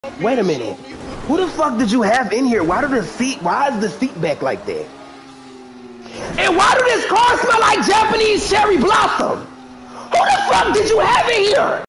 Wait a minute. Who the fuck did you have in here? Why is the seat back like that? And why do this car smell like Japanese cherry blossom? Who the fuck did you have in here?